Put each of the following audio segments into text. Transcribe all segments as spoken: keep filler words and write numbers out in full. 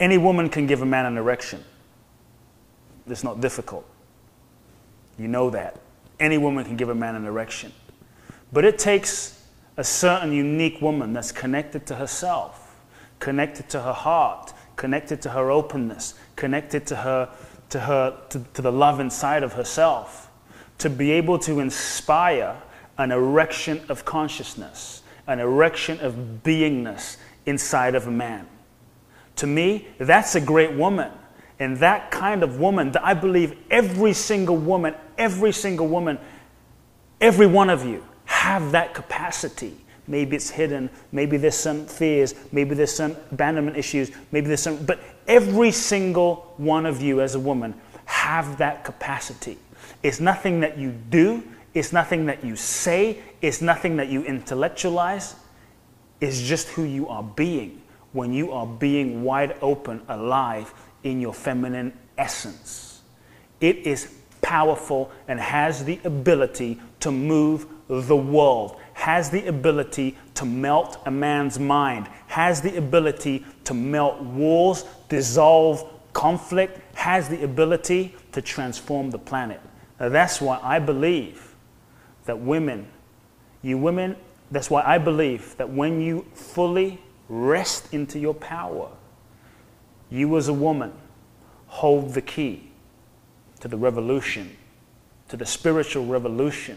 Any woman can give a man an erection. It's not difficult. You know that. Any woman can give a man an erection. But it takes a certain unique woman that's connected to herself, connected to her heart, connected to her openness, connected to her, to her, to, to the love inside of herself, to be able to inspire an erection of consciousness, an erection of beingness inside of a man. To me, that's a great woman. And that kind of woman, that I believe every single woman, every single woman, every one of you have that capacity. Maybe it's hidden, maybe there's some fears, maybe there's some abandonment issues, maybe there's some, but every single one of you as a woman have that capacity. It's nothing that you do, it's nothing that you say, it's nothing that you intellectualize. It's just who you are being when you are being wide open, alive in your feminine essence. It is powerful and has the ability to move the world, has the ability to melt a man's mind, has the ability to melt walls, dissolve conflict, has the ability to transform the planet. Now, that's why I believe that women, you women, that's why I believe that when you fully rest into your power, you as a woman hold the key to the revolution, to the spiritual revolution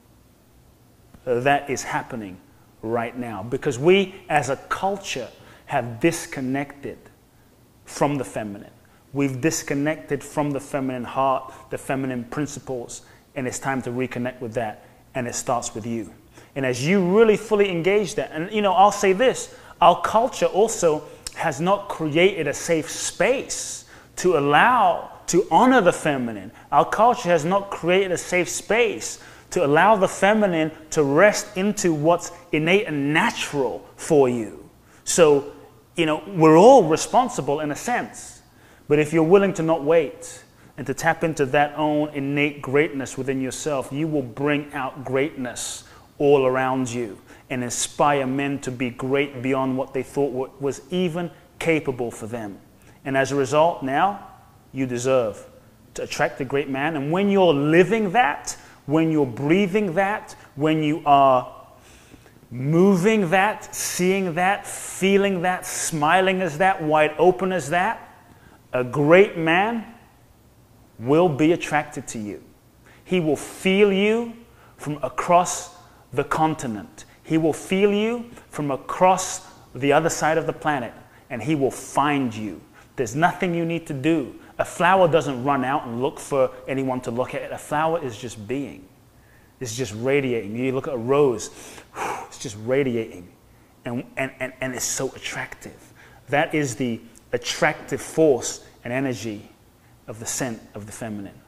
that is happening right now. Because we as a culture have disconnected from the feminine. We've disconnected from the feminine heart, the feminine principles, and it's time to reconnect with that, and it starts with you. And as you really fully engage that, and you know, I'll say this, our culture also has not created a safe space to allow, to honor the feminine. Our culture has not created a safe space to allow the feminine to rest into what's innate and natural for you. So, you know, we're all responsible in a sense, but if you're willing to not wait and to tap into that own innate greatness within yourself, you will bring out greatness all around you and inspire men to be great beyond what they thought was even capable for them. And as a result, now you deserve to attract a great man. And when you're living that, when you're breathing that, when you are moving that, seeing that, feeling that, smiling as that, wide open as that, a great man will be attracted to you. He will feel you from across the continent. He will feel you from across the other side of the planet, and he will find you. There's nothing you need to do. A flower doesn't run out and look for anyone to look at it. A flower is just being. It's just radiating. You look at a rose, it's just radiating. And, and, and, and it's so attractive. That is the attractive force and energy of the scent of the feminine.